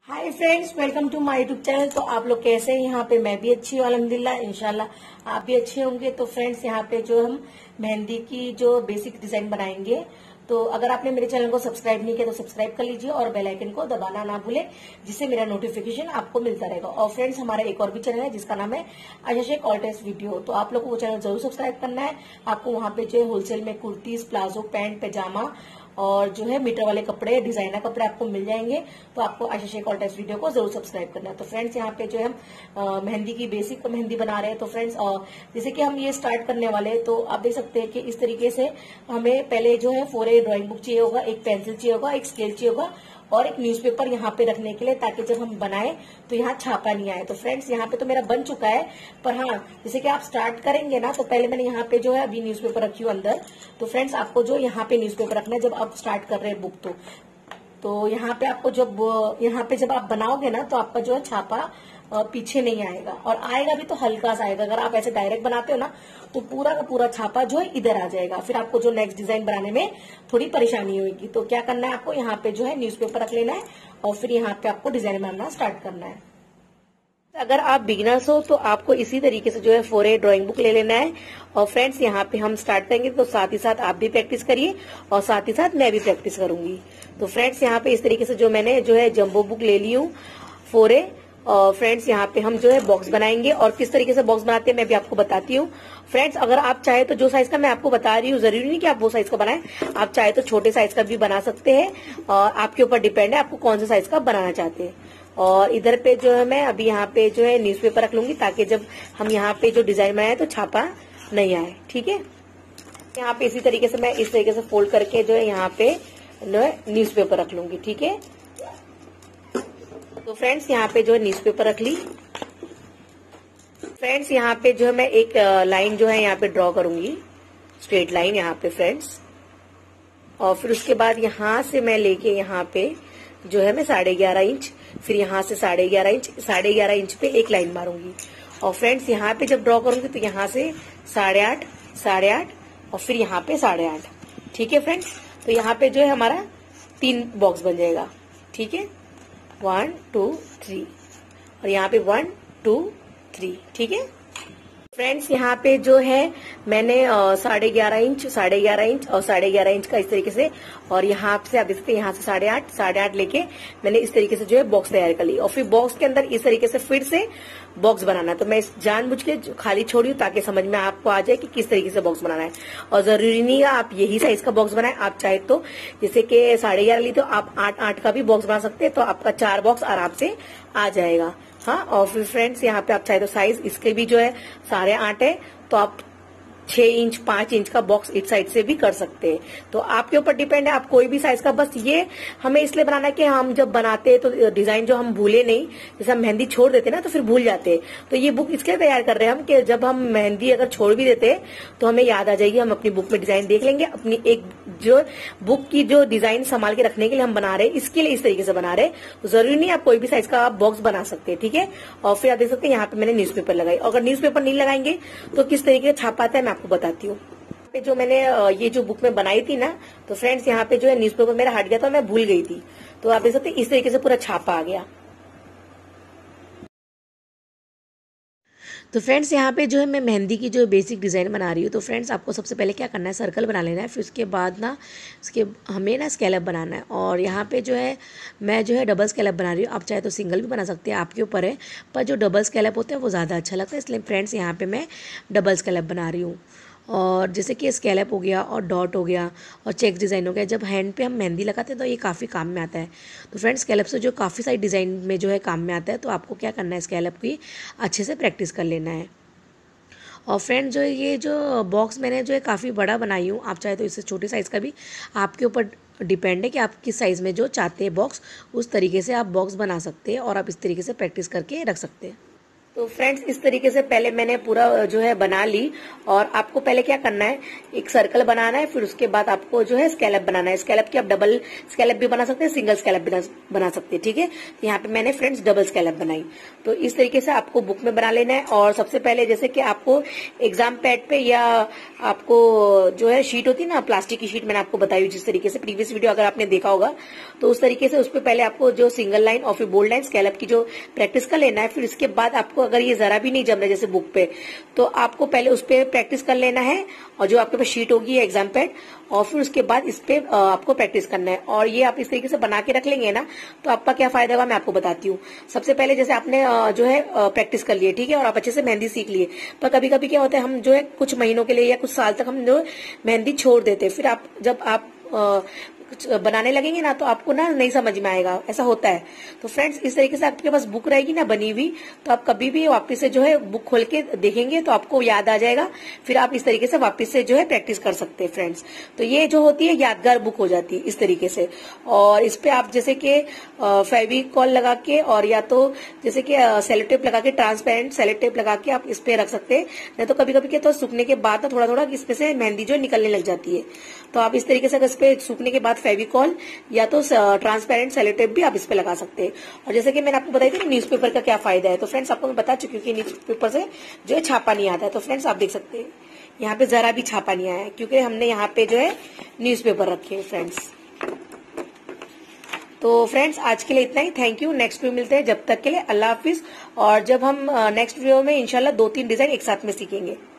Hi friends, welcome to my YouTube channel. तो आप लोग कैसे हैं? यहाँ पे मैं भी अच्छी हूँ अल्हम्दुलिल्लाह। इंशाल्लाह आप भी अच्छे होंगे। तो फ्रेंड्स, यहाँ पे जो हम मेहंदी की जो बेसिक डिजाइन बनाएंगे, तो अगर आपने मेरे चैनल को सब्सक्राइब नहीं किया तो सब्सक्राइब कर लीजिए और बेल आइकन को दबाना ना भूलें, जिससे मेरा नोटिफिकेशन आपको मिलता रहेगा। और फ्रेंड्स, हमारा एक और भी चैनल है जिसका नाम है Ayesha Shaikh all test video. तो आप लोग को वो चैनल जरूर सब्सक्राइब करना है। आपको वहां पे जो है होलसेल में कुर्तीज, प्लाजो, पैंट, पैजामा और जो है मीटर वाले कपड़े, डिजाइनर कपड़े आपको मिल जाएंगे। तो आपको Ayesha Shaikh all test video को जरूर सब्सक्राइब करना है। तो फ्रेंड्स, यहाँ पे जो है हम मेहंदी की बेसिक मेहंदी बना रहे हैं। तो फ्रेंड्स, जैसे कि हम ये स्टार्ट करने वाले हैं, तो आप देख सकते हैं कि इस तरीके से हमें पहले जो है 4A ड्राइंग बुक चाहिए होगा, एक पेंसिल चाहिए होगा, एक स्केल चाहिए होगा और एक न्यूज़पेपर यहाँ पे रखने के लिए, ताकि जब हम बनाए तो यहाँ छापा नहीं आए। तो फ्रेंड्स, यहाँ पे तो मेरा बन चुका है, पर हाँ, जैसे कि आप स्टार्ट करेंगे ना, तो पहले मैंने यहाँ पे जो है अभी न्यूज़पेपर रखी हूँ अंदर। तो फ्रेंड्स, आपको जो यहाँ पे न्यूज़पेपर रखना है जब आप स्टार्ट कर रहे हैं बुक। तो यहाँ पे आपको जब आप बनाओगे ना, तो आपका जो है छापा पीछे नहीं आएगा, और आएगा भी तो हल्का सा आएगा। अगर आप ऐसे डायरेक्ट बनाते हो ना, तो पूरा का पूरा छापा जो है इधर आ जाएगा। फिर आपको जो नेक्स्ट डिजाइन बनाने में थोड़ी परेशानी होगी। तो क्या करना है, आपको यहाँ पे जो है न्यूज़पेपर रख लेना है और फिर यहाँ पे आपको डिजाइन बनाना स्टार्ट करना है। अगर आप बिगिनर्स हो तो आपको इसी तरीके से जो है 4A ड्राइंग बुक ले लेना है। और फ्रेंड्स, यहाँ पे हम स्टार्ट करेंगे, तो साथ ही साथ आप भी प्रैक्टिस करिए और साथ ही साथ मैं भी प्रैक्टिस करूंगी। तो फ्रेंड्स, यहाँ पे इस तरीके से जो मैंने जो है जंबो बुक ले ली हूँ 4A। और फ्रेंड्स, यहाँ पे हम जो है बॉक्स बनाएंगे, और किस तरीके से बॉक्स बनाते हैं मैं भी आपको बताती हूँ। फ्रेंड्स, अगर आप चाहे तो जो साइज का मैं आपको बता रही हूँ, जरूरी नहीं कि आप वो साइज का बनाएं। आप चाहे तो छोटे साइज का भी बना सकते हैं, और आपके ऊपर डिपेंड है आपको कौन से साइज का बनाना चाहते हैं। और इधर पे जो है मैं अभी यहाँ पे जो है न्यूज़पेपर रख लूंगी, ताकि जब हम यहाँ पे जो डिजाइन बनाए तो छापा नहीं आए। ठीक है, यहाँ पे इसी तरीके से मैं इस तरीके से फोल्ड करके जो है यहाँ पे न्यूज़पेपर रख लूंगी। ठीक है, तो फ्रेंड्स, यहाँ पे जो है न्यूज़पेपर रख ली। फ्रेंड्स, यहाँ पे जो है मैं एक लाइन जो है यहाँ पे ड्रॉ करूंगी, स्ट्रेट लाइन यहाँ पे फ्रेंड्स। और फिर उसके बाद यहाँ से मैं लेके यहाँ पे जो है मैं 11.5 इंच, फिर यहाँ से 11.5 इंच पे एक लाइन मारूंगी। और फ्रेंड्स, यहाँ पे जब ड्रॉ करूंगी तो यहाँ से 8.5 और फिर यहाँ पे 8.5। ठीक है फ्रेंड्स, तो यहाँ पे जो है हमारा 3 बॉक्स बन जाएगा। ठीक है, 1 2 3, और यहाँ पे 1 2 3। ठीक है फ्रेंड्स, यहाँ पे जो है मैंने 11.5 इंच और 11.5 इंच का इस तरीके से, और यहाँ से आप देख सकते हैं यहाँ से 8.5 लेके मैंने इस तरीके से जो है बॉक्स तैयार कर ली। और फिर बॉक्स के अंदर इस तरीके से फिर से बॉक्स बनाना है। तो मैं जानबूझ के खाली छोड़ी हूँ ताकि समझ में आपको आ जाए कि किस तरीके से बॉक्स बनाना है। और जरूरी नहीं है आप यही साइज का बॉक्स बनाए, आप चाहे तो जैसे कि 11.5 ली तो आप 8 का भी बॉक्स बना सकते हैं, तो आपका 4 बॉक्स आराम से आ जाएगा। हाँ, और फिर फ्रेंड्स, यहाँ पे आप चाहे तो साइज इसके भी जो है 8.5 है, तो आप 6 इंच 5 इंच का बॉक्स इस साइड से भी कर सकते हैं। तो आपके ऊपर डिपेंड है, आप कोई भी साइज का। बस ये हमें इसलिए बनाना है कि हम जब बनाते हैं तो डिजाइन जो हम भूले नहीं, जैसे हम मेहंदी छोड़ देते ना तो फिर भूल जाते हैं। तो ये बुक इसलिए तैयार कर रहे हैं हम कि जब हम मेहंदी अगर छोड़ भी देते हैं तो हमें याद आ जाएगी, हम अपनी बुक में डिजाइन देख लेंगे। अपनी एक जो बुक की जो डिजाइन संभाल के रखने के लिए हम बना रहे हैं, इसके लिए इस तरीके से बना रहे हैं। तो जरूरी नहीं आप कोई भी साइज का बॉक्स बना सकते हैं। ठीक है, और फिर आप देख सकते हैं यहाँ पे मैंने न्यूज़पेपर लगाई। अगर न्यूज़पेपर नहीं लगाएंगे तो किस तरीके से छापा आता है मैं आपको बताती हूँ। पे जो मैंने ये जो बुक में बनाई थी ना, तो फ्रेंड्स, यहाँ पे जो है न्यूज़पेपर मेरा हट गया था, मैं भूल गई थी। तो आप देख सकते हैं इस तरीके से पूरा छापा आ गया। तो फ्रेंड्स, यहाँ पे जो है मैं मेहंदी की जो बेसिक डिज़ाइन बना रही हूँ। तो फ्रेंड्स, आपको सबसे पहले क्या करना है, सर्कल बना लेना है। फिर उसके बाद ना उसके हमें ना स्केलअप बनाना है। और यहाँ पे जो है मैं जो है डबल स्केलअप बना रही हूँ। आप चाहे तो सिंगल भी बना सकते हैं, आपके ऊपर है। पर जो डबल स्केलअप होता है वो ज़्यादा अच्छा लगता है, इसलिए फ्रेंड्स यहाँ पर मैं डबल स्केलअप बना रही हूँ। और जैसे कि स्केलअप हो गया और डॉट हो गया और चेक्स डिज़ाइन हो गया, जब हैंड पे हम मेहंदी लगाते हैं तो ये काफ़ी काम में आता है। तो फ्रेंड्स, स्केलअप से जो काफ़ी सारी डिज़ाइन में जो है काम में आता है। तो आपको क्या करना है, स्केलअप की अच्छे से प्रैक्टिस कर लेना है। और फ्रेंड, जो ये जो बॉक्स मैंने जो है काफ़ी बड़ा बनाई हूँ, आप चाहे तो इससे छोटे साइज़ का भी, आपके ऊपर डिपेंड है कि आप किस साइज़ में जो चाहते हैं बॉक्स, उस तरीके से आप बॉक्स बना सकते हैं और आप इस तरीके से प्रैक्टिस करके रख सकते हैं। तो फ्रेंड्स इस तरीके से पहले मैंने पूरा जो है बना ली। और आपको पहले क्या करना है, एक सर्कल बनाना है, फिर उसके बाद आपको जो है स्कैलप बनाना है। स्कैलप की आप डबल स्कैलप भी बना सकते हैं, सिंगल स्कैलप भी बना सकते हैं, ठीक है। तो यहाँ पे मैंने फ्रेंड्स डबल स्कैलप बनाई। तो इस तरीके से आपको बुक में बना लेना है। और सबसे पहले जैसे कि आपको एग्जाम पैड पे या आपको जो है शीट होती है ना, प्लास्टिक की शीट, मैंने आपको बताई जिस तरीके से प्रीवियस वीडियो अगर आपने देखा होगा, तो उस तरीके से उस पर पहले आपको जो सिंगल लाइन और फिर बोल्ड लाइन स्कैलप की जो प्रैक्टिस कर लेना है। फिर इसके बाद आपको अगर ये जरा भी नहीं जम रहा जैसे बुक पे, तो आपको पहले उस पर प्रैक्टिस कर लेना है, और जो आपके पास शीट होगी एग्जाम पैड, और फिर उसके बाद इस पे आपको प्रैक्टिस करना है। और ये आप इस तरीके से बना के रख लेंगे ना, तो आपका क्या फायदा होगा मैं आपको बताती हूँ। सबसे पहले जैसे आपने जो है प्रैक्टिस कर लिए, ठीक है, और आप अच्छे से मेहंदी सीख लिए। पर कभी कभी क्या होता है, हम जो है कुछ महीनों के लिए या कुछ साल तक हम जो मेहंदी छोड़ देते हैं। फिर आप जब आप बनाने लगेंगे ना, तो आपको ना नहीं समझ में आएगा, ऐसा होता है। तो फ्रेंड्स इस तरीके से आपके पास बुक रहेगी ना बनी हुई, तो आप कभी भी वापस से जो है बुक खोल के देखेंगे तो आपको याद आ जाएगा। फिर आप इस तरीके से वापस से जो है प्रैक्टिस कर सकते हैं फ्रेंड्स। तो ये जो होती है यादगार बुक हो जाती है इस तरीके से। और इस पे आप जैसे कि फेविकॉल लगा के, और या तो जैसे कि सेलो टेप लगा के, ट्रांसपेरेंट सेलो टेप लगा के आप इस पे रख सकते हैं। नहीं तो कभी कभी क्या, तो सूखने के बाद थोड़ा थोड़ा इसमें से मेहंदी जो निकलने लग जाती है। तो आप इस तरीके से अगर इस पे सूखने के बाद फेविकॉल या तो ट्रांसपेरेंट सेलो टेप भी आप इस पे लगा सकते हैं। और जैसे कि मैंने आपको बताई थी ना न्यूज़पेपर का क्या फायदा है, तो फ्रेंड्स आपको मैं बता चुकी हूँ कि न्यूज़पेपर से जो है छापा नहीं आता है। तो फ्रेंड्स आप देख सकते हैं यहाँ पे जरा भी छापा नहीं आया है, क्योंकि हमने यहाँ पे जो है न्यूज़पेपर रखे हैं फ्रेंड्स। तो फ्रेंड्स आज के लिए इतना ही, थैंक यू। नेक्स्ट वीडियो मिलते हैं, जब तक के लिए अल्लाह हाफिज। और जब हम नेक्स्ट वीडियो में इंशाल्लाह 2-3 डिजाइन एक साथ में सीखेंगे।